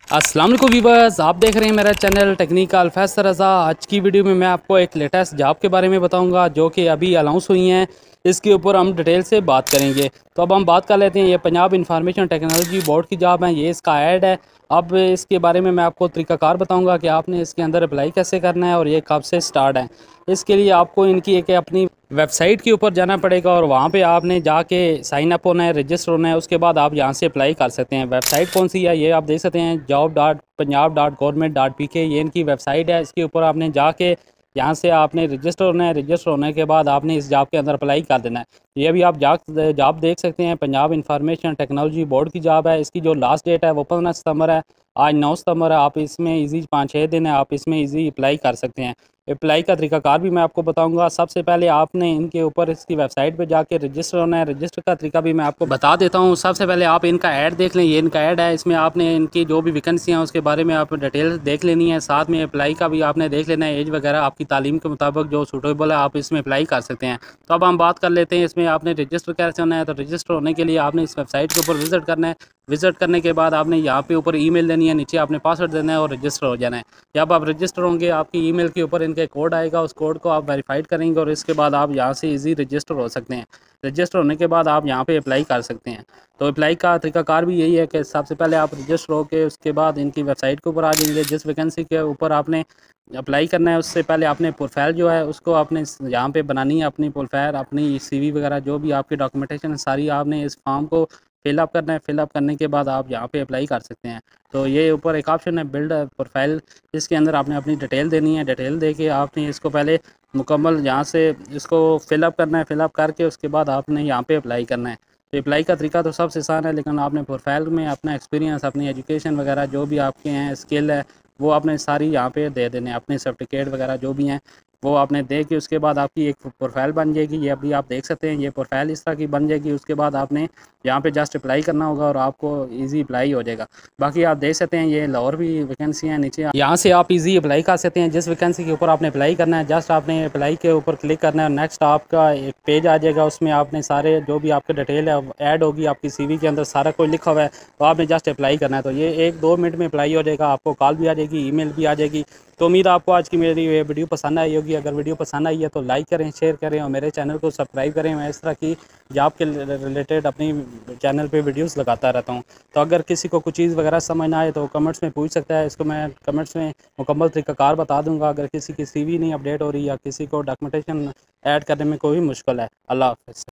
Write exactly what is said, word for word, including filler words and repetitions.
अस्सलाम वालेकुम वीवर्स, आप देख रहे हैं मेरा चैनल टेक्निकल फैसल रज़ा। आज की वीडियो में मैं आपको एक लेटेस्ट जॉब के बारे में बताऊंगा जो कि अभी अनाउंस हुई हैं। इसके ऊपर हम डिटेल से बात करेंगे। तो अब हम बात कर लेते हैं। ये पंजाब इंफॉर्मेशन टेक्नोलॉजी बोर्ड की जॉब है, ये इसका ऐड है। अब इसके बारे में मैं आपको तरीक़ाकार बताऊंगा कि आपने इसके अंदर अप्लाई कैसे करना है और ये कब से स्टार्ट है। इसके लिए आपको इनकी एक अपनी वेबसाइट के ऊपर जाना पड़ेगा और वहाँ पे आपने जाके साइन अप होना है, रजिस्टर होना है। उसके बाद आप यहाँ से अप्लाई कर सकते हैं। वेबसाइट कौन सी है ये आप देख सकते हैं, job dot Punjab dot government dot P K, ये इनकी वेबसाइट है। इसके ऊपर आपने जाके यहाँ से आपने रजिस्टर होना है। रजिस्टर होने के बाद आपने इस जॉब के अंदर अप्लाई कर देना है। ये अभी आप जॉब जॉब देख सकते हैं, पंजाब इंफॉर्मेशन टेक्नोलॉजी बोर्ड की जॉब है। इसकी जो लास्ट डेट है वो पंद्रह सितंबर है, आज नौ सितंबर है। आप इसमें इजी पाँच छः दिन है, आप इसमें इजी अप्लाई कर सकते हैं। अप्लाई का तरीकाकार भी मैं आपको बताऊंगा। सबसे पहले आपने इनके ऊपर इसकी वेबसाइट पे जाके रजिस्टर होना है। रजिस्टर का तरीका भी मैं आपको बता देता हूँ। सबसे पहले आप इनका ऐड देख लें, ये इनका ऐड है। इसमें आपने इनकी जो भी वैकेंसी हैं उसके बारे में आप डिटेल देख लेनी है। साथ में अप्लाई का भी आपने देख लेना है, एज वगैरह आपकी तालीम के मुताबिक जो सूटेबल है आप इसमें अप्लाई कर सकते हैं। तो अब हम बात कर लेते हैं इसमें आपने रजिस्टर कैसे होना है। तो रजिस्टर होने के लिए आपने इस वेबसाइट के ऊपर विजिट करना है। विजिट करने के बाद आपने यहाँ पे ऊपर ईमेल देनी है, नीचे आपने पासवर्ड देना है और रजिस्टर हो जाना है। जब आप रजिस्टर होंगे आपकी ईमेल के ऊपर इनके कोड आएगा, उस कोड को आप वेरीफाइड करेंगे और इसके बाद आप यहाँ से इजी रजिस्टर हो सकते हैं। रजिस्टर होने के बाद आप यहाँ पे अप्लाई कर सकते हैं। तो अप्लाई का तरीकाकार भी यही है कि सबसे पहले आप रजिस्टर होकर उसके बाद इनकी वेबसाइट के ऊपर आ जाएंगे। जिस वैकेंसी के ऊपर आपने अप्लाई करना है उससे पहले आपने प्रोफाइल जो है उसको आपने यहाँ पे बनानी है। अपनी प्रोफाइल, अपनी सीवी वगैरह जो भी आपकी डॉक्यूमेंटेशन सारी आपने इस फॉर्म को फिलअप करना है। फिलअप करने के बाद आप यहाँ पे अप्लाई कर सकते हैं। तो ये ऊपर एक ऑप्शन है बिल्ड प्रोफाइल, इसके अंदर आपने अपनी डिटेल देनी है। डिटेल दे के आपने इसको पहले मुकम्मल यहाँ से इसको फिलअप करना है। फिलअप करके उसके बाद आपने यहाँ पे अप्लाई करना है। तो अप्लाई का तरीका तो सबसे आसान है, लेकिन आपने प्रोफाइल में अपना एक्सपीरियंस, अपनी एजुकेशन वगैरह जो भी आपके हैं, स्किल है, वो आपने सारी यहाँ पे दे देने। अपने सर्टिफिकेट वगैरह जो भी हैं वो आपने दे के उसके बाद आपकी एक प्रोफाइल बन जाएगी। ये अभी आप देख सकते हैं, ये प्रोफाइल इस तरह की बन जाएगी। उसके बाद आपने यहाँ पे जस्ट अप्लाई करना होगा और आपको इजी अप्लाई हो जाएगा। बाकी आप देख सकते हैं ये और भी वैकेंसी हैं नीचे, यहाँ से आप इजी अप्लाई कर सकते हैं। जिस वैकेंसी के ऊपर आपने अप्लाई करना है जस्ट आपने अप्लाई के ऊपर क्लिक करना है। नेक्स्ट आपका एक पेज आ जाएगा, उसमें आपने सारे जो भी आपके डिटेल है ऐड होगी आपकी सीवी के अंदर, सारा कुछ लिखा हुआ है। तो आपने जस्ट अप्लाई करना है। तो ये एक दो मिनट में अप्लाई हो जाएगा। आपको कॉल भी आ जाएगी, ईमेल भी आ जाएगी। तो उम्मीद आपको आज की मेरी ये वीडियो पसंद आई होगी। अगर वीडियो पसंद आई है तो लाइक करें, शेयर करें और मेरे चैनल को सब्सक्राइब करें। मैं इस तरह की जॉब के रिलेटेड अपनी चैनल पे वीडियोस लगाता रहता हूँ। तो अगर किसी को कुछ चीज़ वगैरह समझ ना आए तो कमेंट्स में पूछ सकता है, इसको मैं कमेंट्स में मुकम्मल तरीकाकार बता दूँगा। अगर किसी की सीवी नहीं अपडेट हो रही या किसी को डॉक्यूमेंटेशन ऐड करने में कोई मुश्किल है। अल्लाह हाफ़िज़।